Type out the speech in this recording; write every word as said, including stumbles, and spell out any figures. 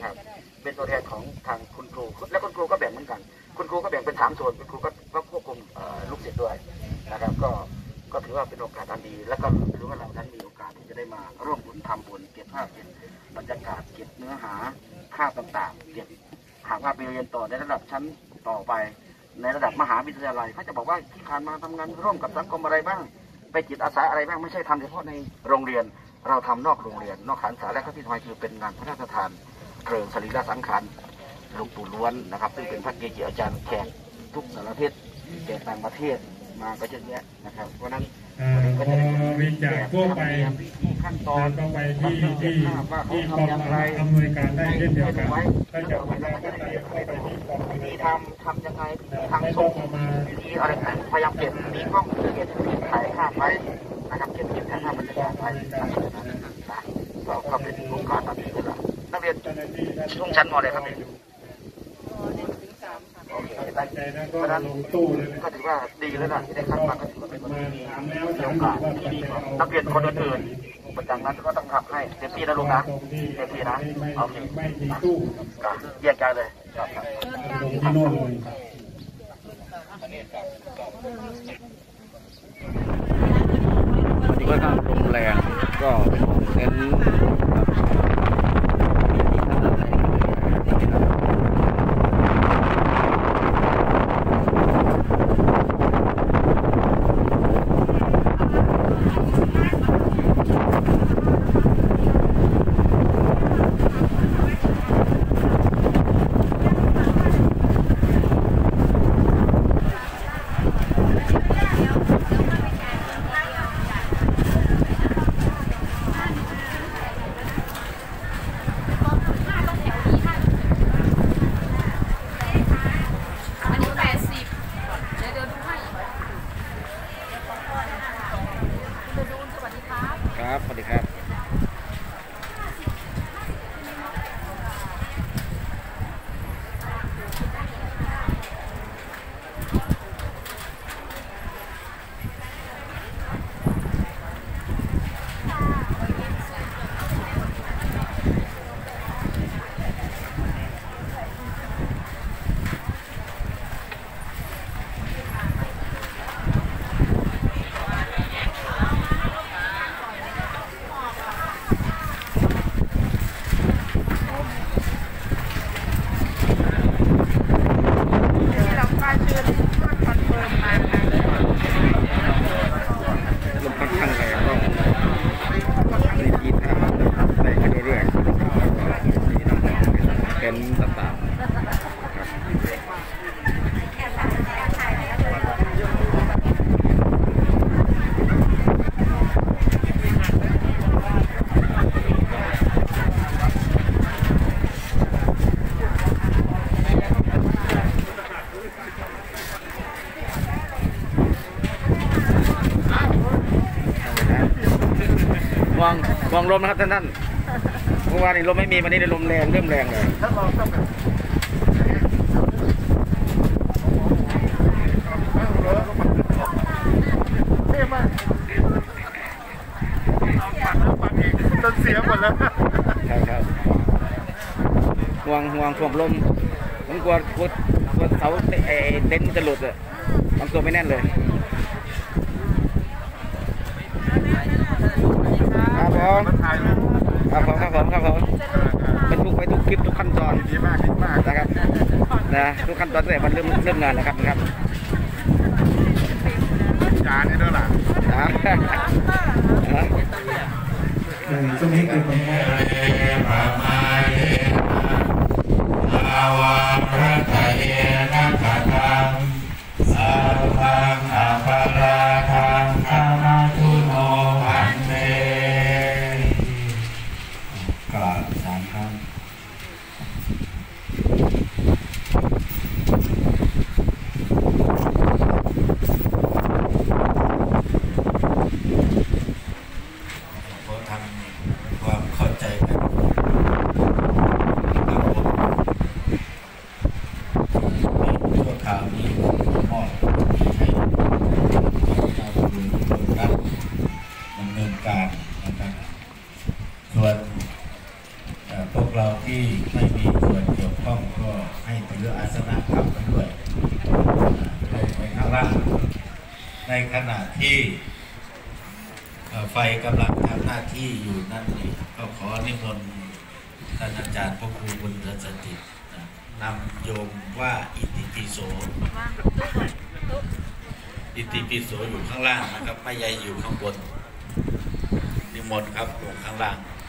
นะครับเป็นตัวแทนของทางคุณครูและคุณครูก็แบ่งเหมือนกันคุณครูก็แบ่งเป็นสามส่วนคุณครูก็ควบคุมลูกศิษย์ด้วยนะครับก็ก็ถือว่าเป็นโอกาสอันดีแล้วก็ถือว่าเราท่านมีโอกาสที่จะได้มาร่วมบุญทำบุญเก็บภาพเก็บบรรยากาศเก็บเนื้อหาภาพต่างๆเก็บหากว่าไปเรียนต่อในระดับชั้นต่อไปในระดับมหาวิทยาลัยเขาจะบอกว่าที่ผ่านมาทำงานร่วมกับสังคมอะไรบ้างไปจิตอาสาอะไรบ้างไม่ใช่ทำเฉพาะในโรงเรียนเราทำนอกโรงเรียนนอกขันศาและก็ที่สำคัญคือเป็นงานพระราชทานเพลิงสรีระสังขารหลวงปู่ล้วนนะครับซึ่งเป็นพระเกจิอาจารย์แขกทุกสารทิศแขกต่างประเทศมาก็เยอะแยะนะครับเพราะนั้นพอวิจารณ์ทั่วไปขั้นตอนก็ไปที่ที่ที่กองอำนวยการได้เช่นเดียวกันก็จะมาได้ก็ไปไปที่กองมีทำทำยังไงทางส่งมีอะไรพยายามเก็บมีกล้องเก็บถ่ายภาพไว้นะครับเก็บเก็บถ่ายภาพบรรยากาศไว้ก็ก็เป็นโครงการแบบนี้เลยนักเรียนช่วงชั้นม.เลยครับเนี่ยเพราะฉะนั้นก็ถือว่าดีแล้วนะที่ได้คัดมาก็ถือว่าเป็นคนที่มีโอกาสที่ดีกว่านักเรียนคนอื่นๆจากนั้นก็ต้องทำให้เต็มที่นะลูกนะเต็มที่นะโอเคแยกย้ายเลยครับวันนี้ก็ตั้งลมแรงก็เน้นครับสวัสดีครับวางวางลมนะครับท่านท่านเมื่อวานนี้ลมไม่มีวันนี้ลมแรงเริ่มแรงเลยจนเสียหมดแล้วใช่ครับห่วงห่วงห่วงลมผมกลัวกลัวกลัวเสาเอเต็นท์จะหลุดอ่ะบางตัวไม่แน่นเลยครับผมครับผมครับผมครับผมเป็นทุกไปทุกคลิปทุกขั้นตอนดีมากดีมากนะครับนะทุกขั้นตอนตั้งแต่มันเริ่มเริ่มงานนะครับนะครับจานนี่ด้วยล่ะช่วงนี้คือผมว่ามาเยอาวาพระไตรนักขังสัพพังอัปปาราทังธรรมทุโนพันเตกล่าวสามครั้งขอทำความเข้าใจกันที่ไม่มีส่วนเกี่ยวข้องก็ให้ถืออาสนะกลับไปด้วยลงไปข้างล่างในขณะที่ไฟกำลังทำหน้าที่อยู่นั่นเองก็ขอนิมนต์ท่านอาจารย์พระครูบุญเถิดสถิตนำโยมว่าอิติปิโสอิติปิโสอยู่ข้างล่างนะครับไม่ใหญ่อยู่ข้างบนนิมนต์ครับลงข้างล่าง